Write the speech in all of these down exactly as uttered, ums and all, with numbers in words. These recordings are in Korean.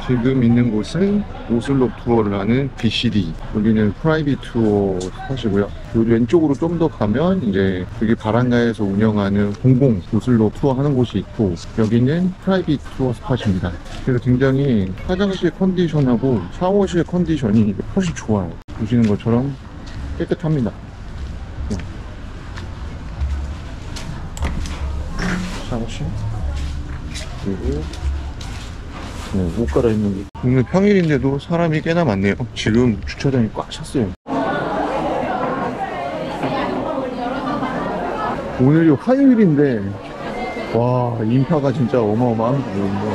지금 있는 곳은 오슬로 투어를 하는 비씨디. 여기는 프라이빗 투어 스팟이고요. 여기 왼쪽으로 좀 더 가면 이제 여기 바란가에서 운영하는 공공 오슬로 투어 하는 곳이 있고, 여기는 프라이빗 투어 스팟입니다. 그래서 굉장히 화장실 컨디션하고 샤워실 컨디션이 훨씬 좋아요. 보시는 것처럼 깨끗합니다. 샤워실, 그리고 네, 옷 갈아입는 게. 오늘 평일인데도 사람이 꽤나 많네요. 지금 주차장이 꽉 찼어요. 오늘이 화요일인데 와, 인파가 진짜 어마어마합니다.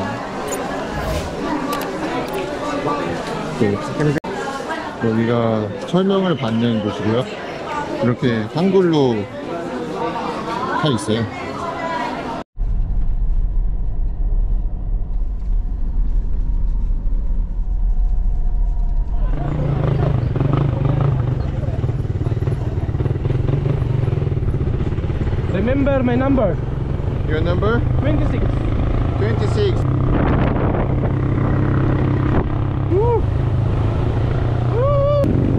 네, 여기가 설명을 받는 곳이고요. 이렇게 한글로 다 있어요. Remember my number. Your number? twenty-six. twenty-six. Woo. Woo.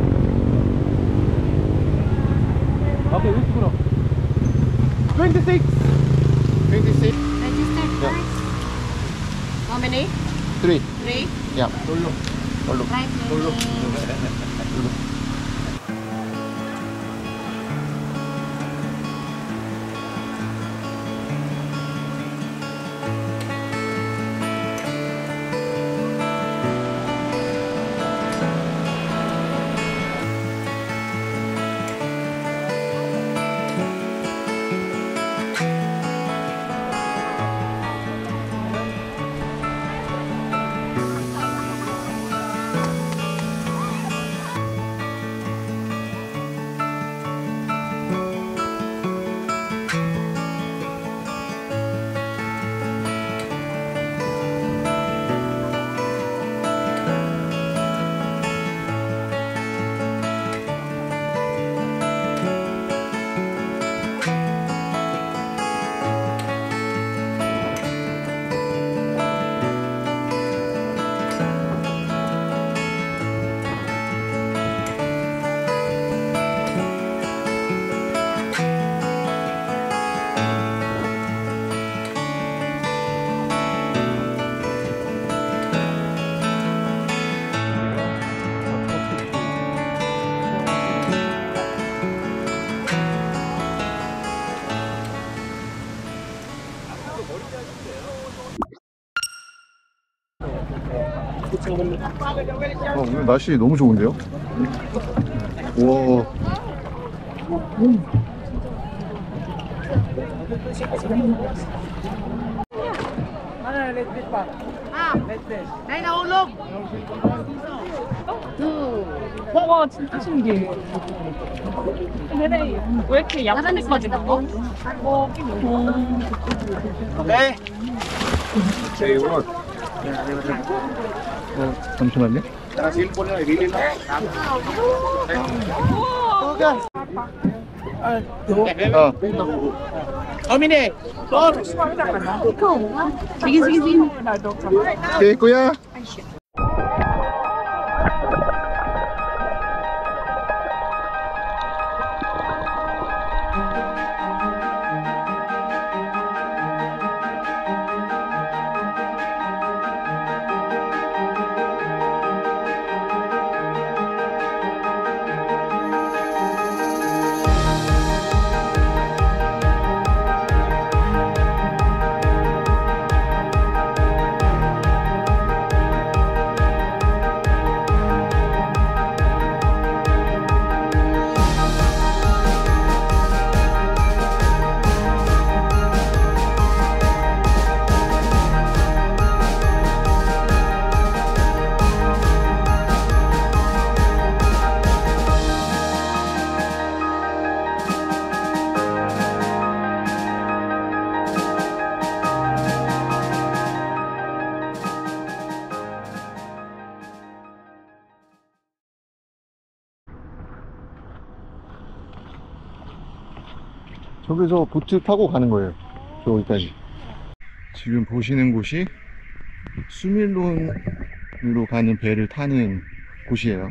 Okay, which group? twenty-six. twenty-six. Registered Yeah. first. How many? three. Three. Yeah. Dulu. Dulu. Right. Dulu. 어, 오늘 날씨 너무 좋은데요? 우와. Đây là ô lông. 와 진짜 신기해. 근데 왜 이렇게 양산까지 나와? 어, 네. 어, 잠시만요. 어. 어미네. Sige, sige, sige. 오케이, 꾸야. 저기서 보트 타고 가는 거예요. 저기까지. 지금 보시는 곳이 수밀론 으로 가는 배를 타는 곳이에요.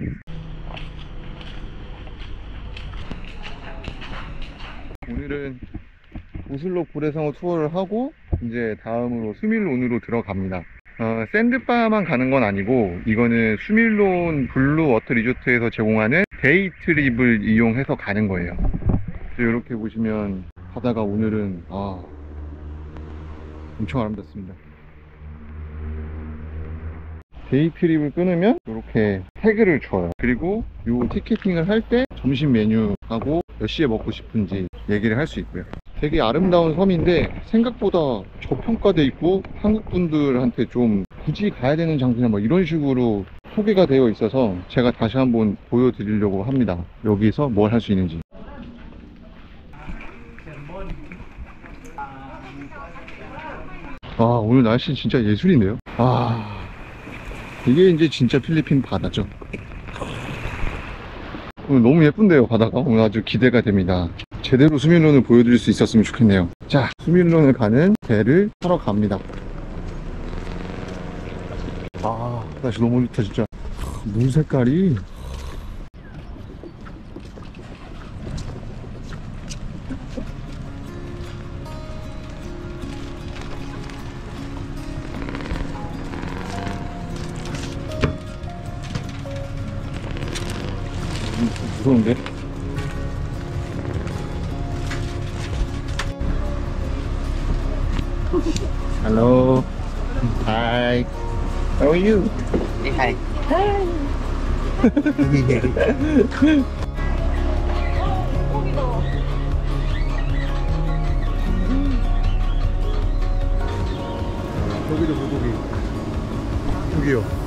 오늘은 오슬로 고래상어 투어를 하고 이제 다음으로 수밀론으로 들어갑니다. 어, 샌드바만 가는 건 아니고 이거는 수밀론 블루 워터 리조트에서 제공하는 데이 트립을 이용해서 가는 거예요. 이렇게 보시면 바다가 오늘은 아, 엄청 아름답습니다. 데이 트립을 끊으면 이렇게 태그를 줘요. 그리고 요 티켓팅을 할 때 점심 메뉴하고 몇 시에 먹고 싶은지 얘기를 할 수 있고요. 되게 아름다운 섬인데 생각보다 저평가돼 있고 한국 분들한테 좀 굳이 가야 되는 장소냐 뭐 이런 식으로 소개가 되어 있어서 제가 다시 한번 보여드리려고 합니다. 여기서 뭘 할 수 있는지. 아, 오늘 날씨 진짜 예술이네요. 아, 이게 이제 진짜 필리핀 바다죠. 오늘 너무 예쁜데요, 바다가. 오늘 아주 기대가 됩니다. 제대로 수밀론을 보여드릴 수 있었으면 좋겠네요. 자, 수밀론을 가는 배를 타러 갑니다. 아, 날씨 너무 좋다 진짜. 물 색깔이 무서운데? Hello. Hi. How are you? Hi. 여기도 물고기. 여기요.